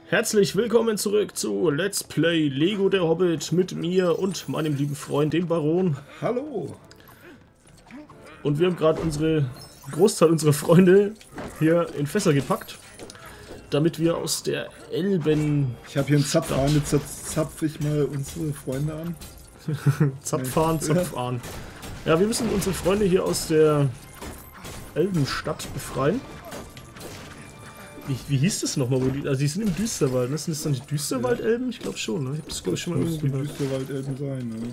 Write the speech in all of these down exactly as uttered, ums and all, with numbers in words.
Herzlich willkommen zurück zu Let's Play Lego der Hobbit mit mir und meinem lieben Freund, dem Baron. Hallo! Und wir haben gerade unsere Großteil unserer Freunde hier in Fässer gepackt, damit wir aus der Elben... Ich habe hier einen Zapfhahn, jetzt zapfe ich mal unsere Freunde an. Zapfhahn, Zapfhahn. Ja, wir müssen unsere Freunde hier aus der Elbenstadt befreien. Wie, wie hieß das nochmal? Also die sind im Düsterwald, ne? Sind das dann die Düsterwaldelben? Ich glaube schon, ne? Ich habe das glaube ich schon mal irgendwo gehört. Düsterwaldelben sein, ne?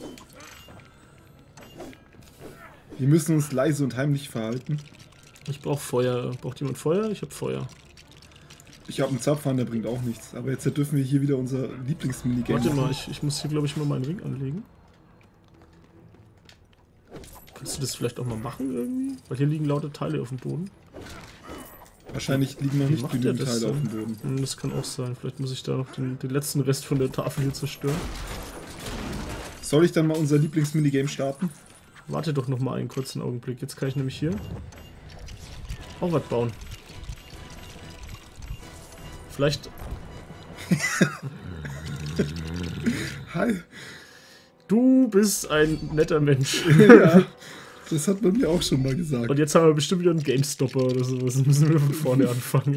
Wir müssen uns leise und heimlich verhalten. Ich brauche Feuer. Braucht jemand Feuer? Ich habe Feuer. Ich habe einen Zapfhahn, der bringt auch nichts. Aber jetzt dürfen wir hier wieder unser Lieblingsminigame. Warte mal, ich, ich muss hier glaube ich mal meinen Ring anlegen. Kannst du das vielleicht auch mal machen irgendwie? Weil hier liegen lauter Teile auf dem Boden. Wahrscheinlich liegen noch Wie nicht genügend Teile so? auf dem Boden. Hm, das kann auch sein. Vielleicht muss ich da noch den, den letzten Rest von der Tafel hier zerstören. Soll ich dann mal unser Lieblingsminigame starten? Warte doch noch mal einen kurzen Augenblick. Jetzt kann ich nämlich hier auch was bauen. Vielleicht... Hi! Du bist ein netter Mensch. Ja, das hat man mir auch schon mal gesagt. Und jetzt haben wir bestimmt wieder einen GameStopper oder sowas. Dann müssen wir von vorne anfangen.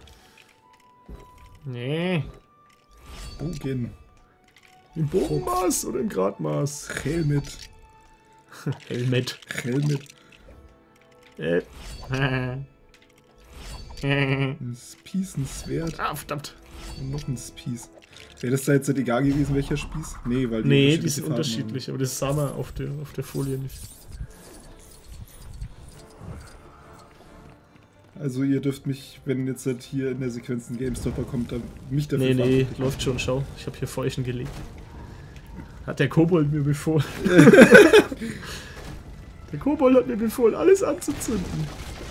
Nee. Bogen. Im Bogenmaß oder im Gradmaß? Helmet. Helmet. Helmet. Äh. Ein Spieß, ein Schwert. Ah, verdammt. Und noch ein Spieß. Wäre das da jetzt nicht egal gewesen, welcher Spieß? Nee, weil die Nee, die sind Farben unterschiedlich, haben. aber das sah man auf der, auf der Folie nicht. Also ihr dürft mich, wenn jetzt halt hier in der Sequenz ein GameStopper kommt, dann mich dafür Nee, nee, verantwortlich läuft schon, schau. Ich habe hier Feuchen gelegt. Hat der Kobold mir befohlen. Der Kobold hat mir befohlen, alles anzuzünden.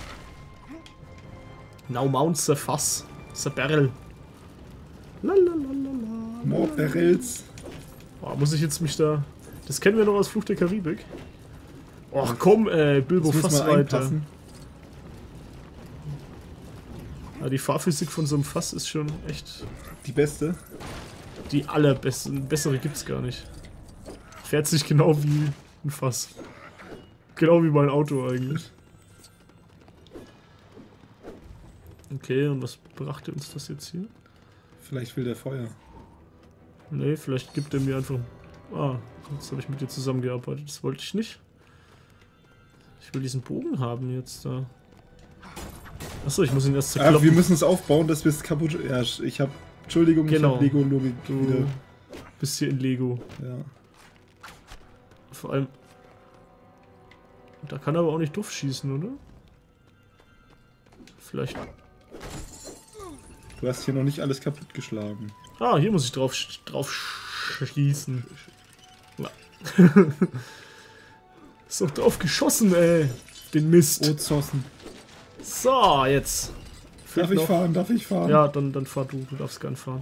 Now mounts the Fass. The Barrel. Lalalala. More Barrels. Oh, muss ich jetzt mich da... Das kennen wir noch aus Fluch der Karibik. Och komm, äh, Bilbo, Das muss Fass man weiter. einpassen. Ja, die Fahrphysik von so einem Fass ist schon echt Die beste. die allerbeste. Bessere gibt's gar nicht. Fährt sich genau wie ein Fass. Genau wie mein Auto eigentlich. Okay, und was brachte uns das jetzt hier? Vielleicht will der Feuer. Nee, vielleicht gibt er mir einfach... Ah, jetzt habe ich mit dir zusammengearbeitet. Das wollte ich nicht. Ich will diesen Bogen haben jetzt da. Achso, ich muss ihn erst Ah, zerkloppen. wir müssen es aufbauen, dass wir es kaputt... Ja, ich habe... Entschuldigung, Genau. ich habe Lego-Logik Du wieder. bist hier in Lego. Ja. Vor allem... Da kann er aber auch nicht doof schießen, oder? Vielleicht... Du hast hier noch nicht alles kaputt geschlagen. Ah, hier muss ich drauf, sch- drauf schießen. Ja. Ist doch drauf geschossen, ey. Den Mist. Ozossen. So, jetzt. Fehlt Darf ich noch- fahren? Darf ich fahren? Ja, dann, dann fahr du. Du darfst gern fahren.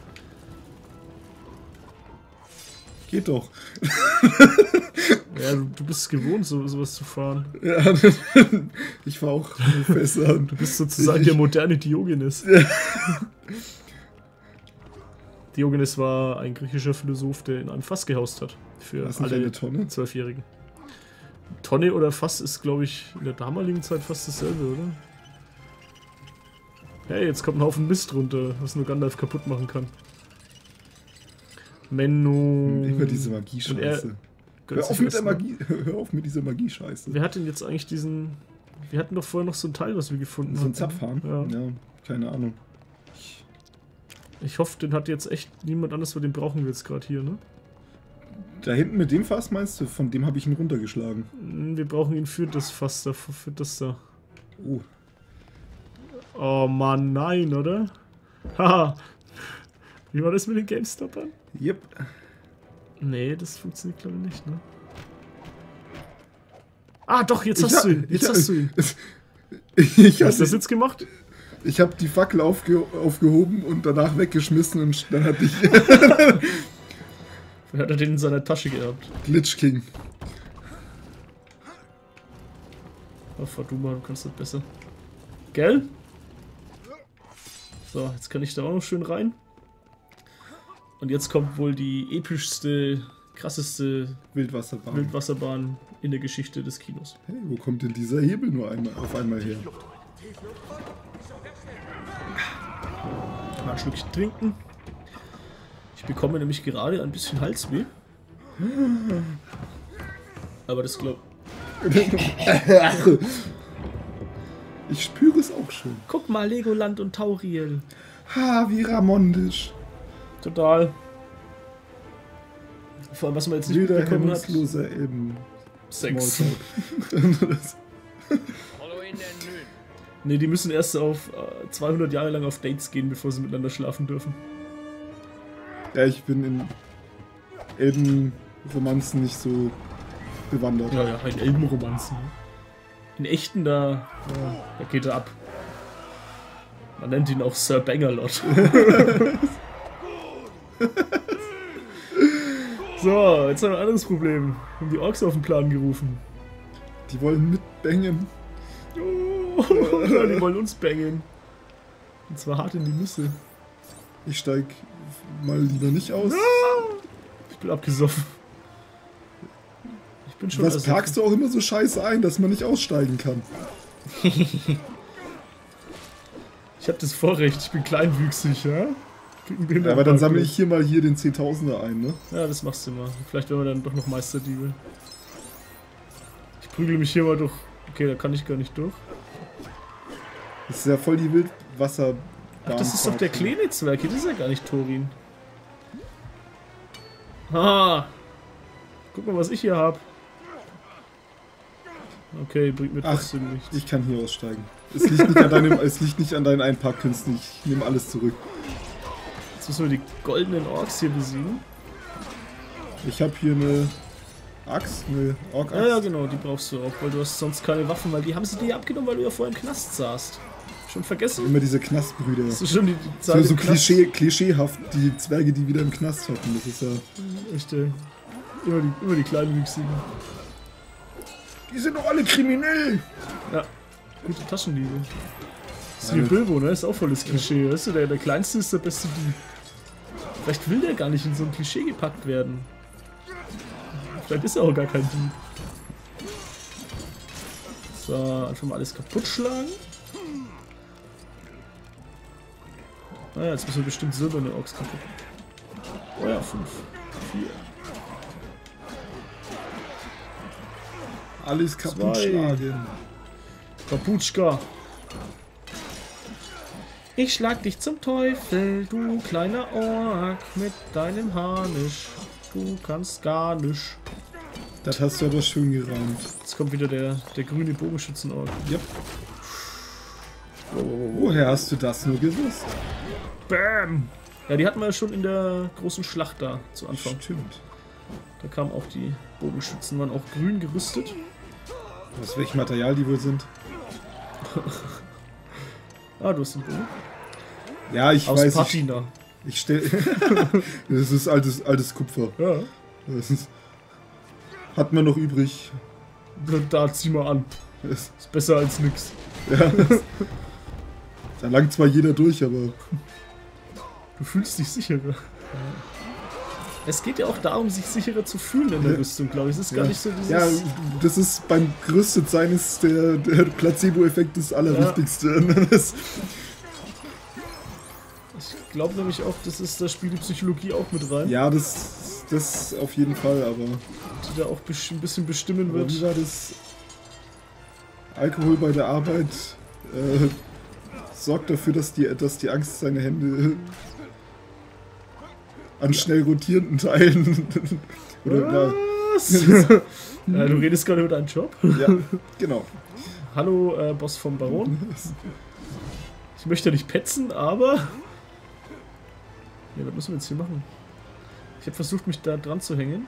Geht doch. Ja, du, du bist gewohnt, so, sowas zu fahren. Ja, ich fahr auch Fässer. Du bist sozusagen Ich- der moderne Diogenes. Diogenes war ein griechischer Philosoph, der in einem Fass gehaust hat. Für Was ist denn alle eine Tonne? Zwölfjährigen. Tonne oder Fass ist, glaube ich, in der damaligen Zeit fast dasselbe, oder? Hey, jetzt kommt ein Haufen Mist runter, was nur Gandalf kaputt machen kann. Menno. Immer diese Und er Magie-Scheiße. gönnt Hör auf sich mit der erst mal- Magie. Hör auf mit dieser Magie-Scheiße. Wer hat denn jetzt eigentlich diesen... Wir hatten doch vorher noch so ein Teil, was wir gefunden So ein hatten. Zapfhahn? Ja. Ja, keine Ahnung. Ich hoffe, den hat jetzt echt niemand anders, weil den brauchen wir jetzt gerade hier, ne? Da hinten mit dem Fass meinst du? Von dem habe ich ihn runtergeschlagen. Hm, Wir brauchen ihn für das Fass da, für für das da. Oh. Oh Mann, nein, oder? Haha. Wie war das mit den GameStoppern? Yep. Nee, das funktioniert glaube ich nicht, ne? Ah, doch, jetzt Ich hast hab- du ihn. Jetzt ich hab- hast du ihn. Ich Hast du das habe jetzt gemacht? ich hab die Fackel aufge aufgehoben und danach weggeschmissen und dann hatte ich Dann hat er den in seiner Tasche gehabt. Glitch King. Oh, fahr du mal, du kannst das besser. Gell? So, jetzt kann ich da auch noch schön rein. Und jetzt kommt wohl die epischste, krasseste Wildwasserbahn. Wildwasserbahn in der Geschichte des Kinos. Hey, wo kommt denn dieser Hebel nur einmal, auf einmal her? Mal ein Schlückchen trinken. Ich bekomme nämlich gerade ein bisschen Halsweh. Aber das glaubt. Ich spüre es auch schon. Guck mal, Legoland und Tauriel. Ha, wie Ramondisch. Total. Vor allem, was man jetzt nicht Wilder, mitbekommen hat. hemmungsloser eben. Sex. Ne, die müssen erst auf äh, zweihundert Jahre lang auf Dates gehen, bevor sie miteinander schlafen dürfen. Ja, ich bin in Elbenromanzen nicht so bewandert. Ja, ja, in Elbenromanzen. In echten, da, ja, da geht er ab. Man nennt ihn auch Sir Bangerlot. So, jetzt haben wir ein anderes Problem. Wir haben die Orks auf den Plan gerufen. Die wollen mitbängen. Oh, die wollen uns bangen. Und zwar hart in die Nüsse. Ich steig mal lieber nicht aus. Ich bin abgesoffen. Ich bin schon Was ersoffen. parkst du auch immer so scheiße ein, dass man nicht aussteigen kann? Ich hab das Vorrecht, ich bin kleinwüchsig, ja? Ja, aber dann sammle ich hier mal hier den zehntausender ein, ne? Ja, das machst du mal. Vielleicht werden wir dann doch noch Meisterdiebe. Ich prügel mich hier mal durch. Okay, da kann ich gar nicht durch. Das ist ja voll die Wildwasserbahn. Ach, das ist doch der Kleenitzwerk. Das ist ja gar nicht Thorin. Ah! Guck mal, was ich hier hab. Okay, bringt mir trotzdem nichts. Ich kann hier aussteigen. Es liegt nicht an, deinem, es liegt nicht an deinen Einparkkünsten. Ich nehme alles zurück. Jetzt müssen wir die goldenen Orks hier besiegen. Ich habe hier eine Axt, eine Ork-Axt. Ja, ja, genau, die brauchst du auch, weil du hast sonst keine Waffen, weil die haben sie dir abgenommen, weil du ja vorher im Knast saßt. Schon vergessen? Immer diese Knastbrüder. Das ist schon die, die So, Zeit so im Knast. Klischee, klischeehaft, die Zwerge, die wieder im Knast hocken. Das ist ja... Echt, ey. Immer die, immer die kleinen Wüchsigen. Die sind doch alle kriminell! Ja, gute Taschendiebe. Das ist wie Bilbo, ne? Ist auch volles Klischee. Weißt du, der, der Kleinste ist der beste Dieb. Vielleicht will der gar nicht in so ein Klischee gepackt werden. Vielleicht ist er auch gar kein Dieb. So, einfach mal alles kaputt schlagen. Naja, jetzt müssen wir bestimmt silberne Orks kaputt. Oh ja, fünf. vier. Alles kaputt schlagen. Kaputschka. Ich schlag dich zum Teufel, du kleiner Ork, mit deinem Harnisch. Du kannst gar nisch. Das hast du aber schön gerahmt. Jetzt kommt wieder der, der grüne Bogenschützen-Ork. Yep. Woher hast du das nur gewusst? Bam! Ja, die hatten wir ja schon in der großen Schlacht da zu Anfang. Stimmt. Da kamen auch die Bogenschützen, waren auch grün gerüstet. Aus welchem Material die wohl sind? Ah, du hast den Bogen. Ja, ich Aus weiß. Ich, Patina. ich stell. Das ist altes, altes Kupfer. Ja. Das ist, hat man noch übrig. Da zieh mal an. Das, Ist besser als nix. ja. Da langt zwar jeder durch, aber. Du fühlst dich sicherer. Es geht ja auch darum, sich sicherer zu fühlen in der Ja. Rüstung, glaube ich. Es ist Ja. gar nicht so dieses... Ja, das ist beim Gerüstetsein ist der, der Placebo-Effekt das Allerwichtigste. Das, Ich glaube nämlich auch, das ist, da spielt die Psychologie auch mit rein, ja, das, das auf jeden Fall, aber. die da auch besch- ein bisschen bestimmen Aber wird. wie war das? Alkohol bei der Arbeit äh, sorgt dafür, dass die, dass die Angst seine Hände an schnell rotierenden Teilen. Oder na, Was? Ja, du redest gerade über deinen Job. ja, genau. Hallo, äh, Boss vom Baron. Ich möchte nicht petzen, aber... Ja, was müssen wir jetzt hier machen? Ich habe versucht, mich da dran zu hängen.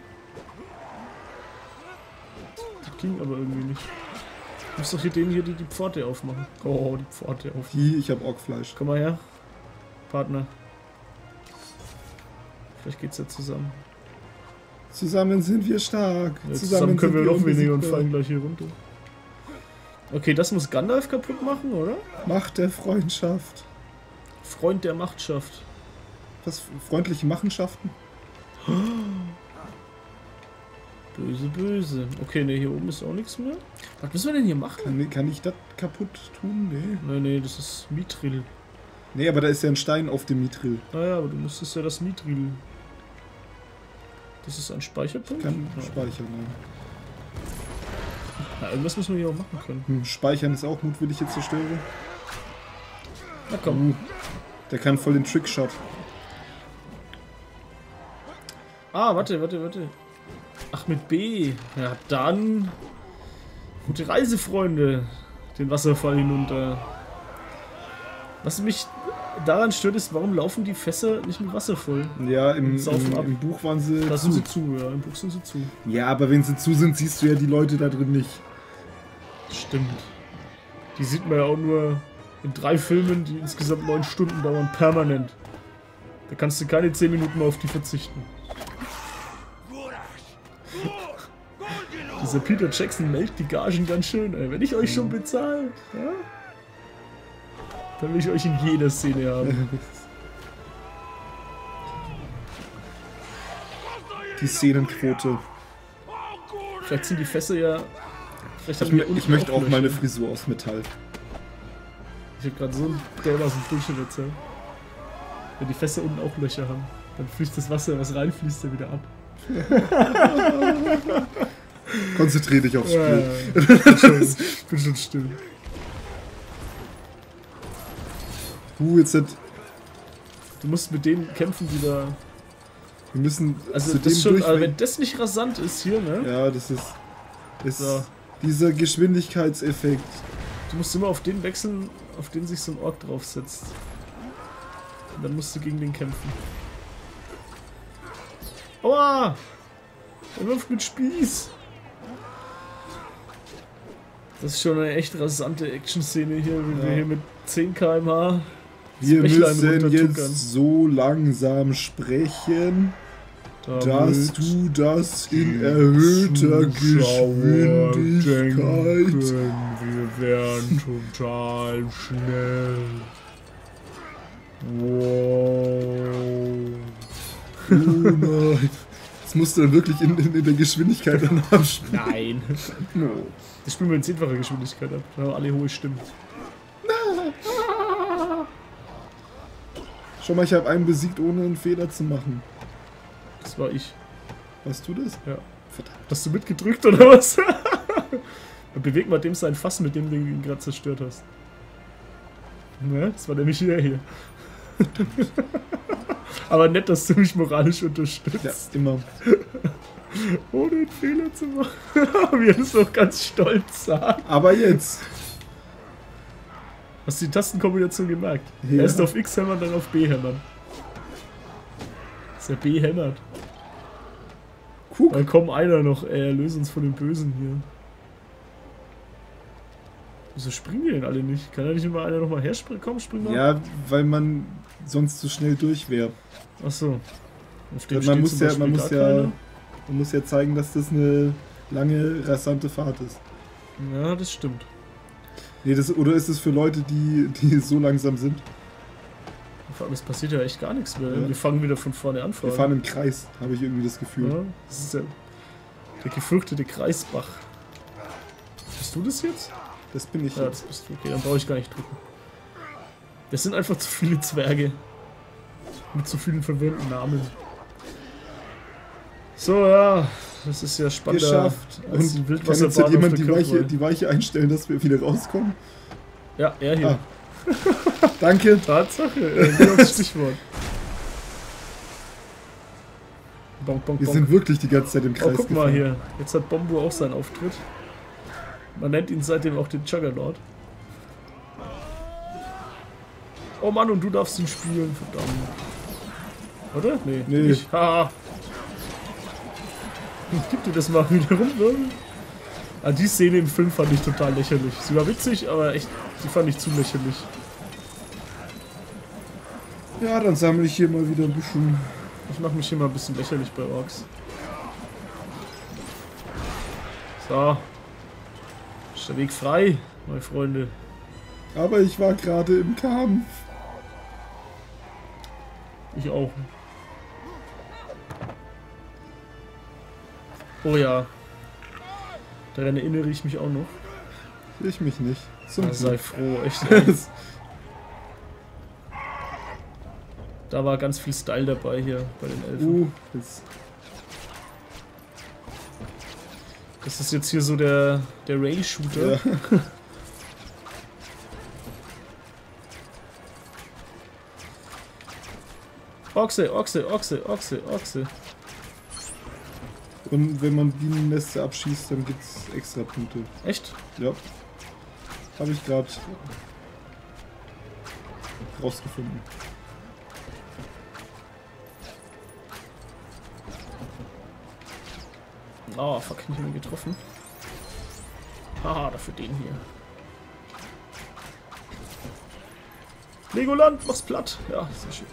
Das ging aber irgendwie nicht. Ich muss doch hier den hier die, die Pforte aufmachen. Oh, die Pforte auf. Hi, ich hab Orkfleisch. Komm mal her. Partner. Vielleicht geht's ja zusammen. Zusammen sind wir stark. Ja, zusammen können sind wir noch weniger und unbesiegbar. fallen gleich hier runter. Okay, das muss Gandalf kaputt machen, oder? Macht der Freundschaft. Freund der Machtschaft. Was? Freundliche Machenschaften? Böse, böse. Okay, ne, hier oben ist auch nichts mehr. Was müssen wir denn hier machen? Kann, kann ich das kaputt tun? Nee. Nee, nee, das ist Mithril. Nee, aber da ist ja ein Stein auf dem Mithril. Naja, aber du müsstest ja das Mithril. Das ist ein Speicherpunkt? Kann ja. speichern, Ja, irgendwas müssen wir hier auch machen können. ja. Hm, Speichern ist auch mutwillige Zerstörung. Na komm. Uh, der kann voll den Trickshot. Ah, warte, warte, warte. Ach, mit B. Ja, dann. Gute Reise, Freunde. Den Wasserfall hinunter. Was mich daran stört, ist, warum laufen die Fässer nicht mit Wasser voll? Ja, im, Saufen im, ab. im Buch waren sie Da sind zu. sie zu, ja. Im Buch sind sie zu. Ja, aber wenn sie zu sind, siehst du ja die Leute da drin nicht. Stimmt. Die sieht man ja auch nur in drei Filmen, die insgesamt neun Stunden dauern, permanent. Da kannst du keine zehn Minuten mehr auf die verzichten. Dieser Peter Jackson melkt die Gagen ganz schön, ey. Wenn ich euch schon bezahle, ja, dann will ich euch in jeder Szene haben. Die Szenenquote. Vielleicht sind die Fässer ja... Vielleicht Ich, haben wir ich unten möchte auch Löcher. meine Frisur aus Metall. Ich hab gerade so einen dermaßen Bullshit erzählt. Wenn die Fässer unten auch Löcher haben, dann fließt das Wasser, was reinfließt, ja wieder ab. Konzentrier dich aufs Ja, Spiel. ja, ja. Ich bin schon, ich bin schon still. Uh, jetzt sind, Du musst mit denen kämpfen, die da... wir müssen Also zu das dem schon, durch. aber wenn das nicht rasant ist hier, ne? Ja, das ist, ist So. dieser Geschwindigkeitseffekt. Du musst immer auf den wechseln, auf den sich so ein Ork draufsetzt. Und dann musst du gegen den kämpfen. Aua! Er wirft mit Spieß! Das ist schon eine echt rasante Action-Szene hier, wie wir Ja. hier mit zehn Kilometer pro Stunde Wir Bächlein müssen runtertuckern. jetzt so langsam sprechen, dass damit du das in erhöhter Zuschauer Geschwindigkeit. denken, wir wären total schnell. Wow. Oh nein. Das musst du dann wirklich in, in, in der Geschwindigkeit dann abspielen. Nein. Das spielen wir in zehnfacher Geschwindigkeit ab. Da haben alle hohe Stimmen. Schau mal, ich habe einen besiegt, ohne einen Fehler zu machen. Das war ich. Warst du das? Ja. Verdammt. Hast du mitgedrückt oder was? Dann beweg mal dem sein Fass, mit dem du ihn gerade zerstört hast. Ne? Das war nämlich hier hier. Aber nett, dass du mich moralisch unterstützt. Ja, immer. Ohne einen Fehler zu machen. Wie er das doch ganz stolz sagt. Aber jetzt. Hast du die Tastenkombination gemerkt? Ja. Erst auf X hämmern, dann auf B hämmern. Ist ja B hämmert. Guck. Dann komm einer noch, ey, erlöse uns von den Bösen hier. Wieso springen die denn alle nicht? Kann da nicht immer einer nochmal herspringen? Komm, spring mal. Ja, weil man sonst zu schnell durch wäre. Achso. Auf dem Man steht muss zum ja, Beispiel man muss gar ja, keiner. man muss ja zeigen, dass das eine lange, rasante Fahrt ist. Ja, das stimmt. Nee, das, oder ist es für Leute, die, die so langsam sind? Vor allem, es passiert ja echt gar nichts mehr. Ja. Wir fangen wieder von vorne an. Wir fahren im Kreis, habe ich irgendwie das Gefühl. Ja, das ist ja der gefürchtete Kreisbach. Bist du das jetzt? Das bin ich Ja, jetzt. das bist du. Okay, dann brauche ich gar nicht drücken. Das sind einfach zu viele Zwerge. Mit zu vielen verwirrten Namen. So, ja. Das ist ja spannend. Geschafft. Und Und kann jetzt halt Wildwasserbahn jemand auf die der Weiche, Kirchweih. die Weiche einstellen, dass wir wieder rauskommen? Ja, er hier. Ah. Danke. Tatsache. Äh, genau das Stichwort. Bonk, bonk, Wir bonk. sind wirklich die ganze Zeit im Oh, Kreis guck mal gefahren. hier. Jetzt hat Bombo auch seinen Auftritt. Man nennt ihn seitdem auch den Juggernaut. Oh Mann, und du darfst ihn spielen, verdammt. Oder? Nee. Nee. Nicht. Ha. Gib dir das mal wieder rum, ne? Ah, die Szene im Film fand ich total lächerlich. Sie war witzig, aber echt, die fand ich zu lächerlich. Ja, dann sammle ich hier mal wieder ein bisschen. Ich mache mich hier mal ein bisschen lächerlich bei Orks. So. Ist der Weg frei, meine Freunde. Aber ich war gerade im Kampf. Ich auch. Oh ja. Daran erinnere ich mich auch noch. Ich mich nicht. Ja, sei froh, echt. Ey. Da war ganz viel Style dabei hier bei den Elfen. Uh, jetzt. Das ist jetzt hier so der, der Rail-Shooter. Ja. Ochse, Ochse, Ochse, Ochse, Ochse. Und wenn man Bienennester abschießt, dann gibt's extra Punkte. Echt? Ja. Habe ich gerade rausgefunden. Oh, fuck, nicht mehr getroffen. Haha, dafür den hier. Legoland, mach's platt. Ja, sehr schön.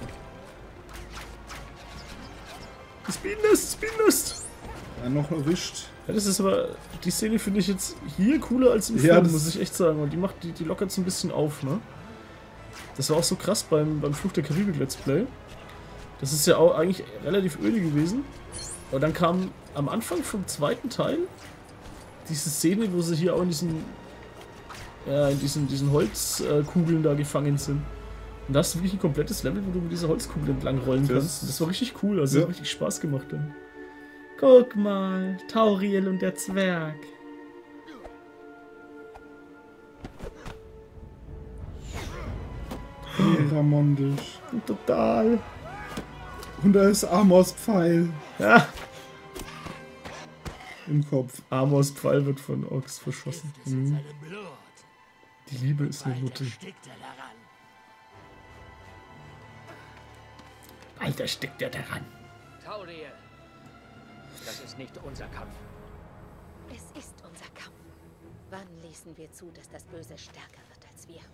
Das Bienennest, das Bienennest. Ja, noch erwischt. Ja, das ist aber, die Szene finde ich jetzt hier cooler als im Ja, Film, das muss ich echt sagen. Und die macht, die, die lockert so ein bisschen auf, ne? Das war auch so krass beim, beim Fluch der Karibik Let's Play. Das ist ja auch eigentlich relativ öde gewesen. Aber dann kam am Anfang vom zweiten Teil diese Szene, wo sie hier auch in diesen, ja, in diesen, diesen Holzkugeln da gefangen sind. Und da hast du wirklich ein komplettes Level, wo du mit dieser Holzkugel entlang rollen Das- kannst. Und das war richtig cool, also Ja. hat richtig Spaß gemacht dann. Guck mal, Tauriel und der Zwerg. Ramondisch. Total. Und da ist Amors Pfeil Ja. im Kopf. Amors Pfeil wird von Orks verschossen. Mhm. Die Liebe ist eine Nutte. Alter, steckt er daran. Tauriel, das ist nicht unser Kampf. Es ist unser Kampf. Wann ließen wir zu, dass das Böse stärker wird als wir?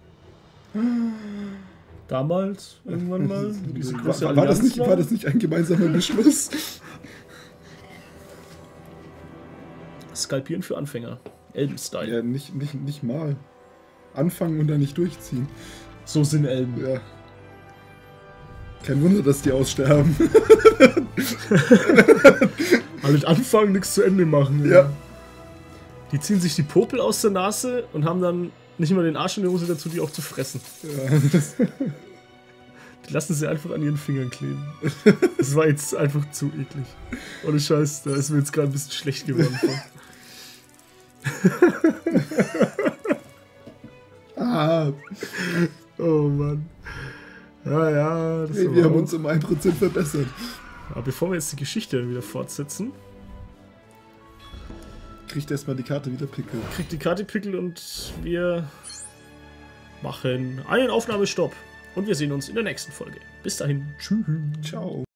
Damals, irgendwann mal, wo diese War, große war, war, das Allianz nicht, war das nicht ein gemeinsamer Beschluss? Skalpieren für Anfänger. Elben-Style. Ja, nicht, nicht, nicht mal. Anfangen und dann nicht durchziehen. So sind Elben. Ja. Kein Wunder, dass die aussterben. Alle anfangen, nichts zu Ende machen. Ja. Die ziehen sich die Popel aus der Nase und haben dann nicht mal den Arsch in der Hose dazu, die auch zu fressen. Ja, das, Die lassen sie einfach an ihren Fingern kleben. Das war jetzt einfach zu eklig. Ohne Scheiß, da ist mir jetzt gerade ein bisschen schlecht geworden. ah, Oh Mann. Ja, ja. Das hey, war wir haben auch- uns um ein Prozent verbessert. Aber bevor wir jetzt die Geschichte wieder fortsetzen, Kriegt erstmal die Karte wieder Pickel. kriegt die Karte Pickel und wir machen einen Aufnahmestopp. Und wir sehen uns in der nächsten Folge. Bis dahin. Tschüss. Ciao.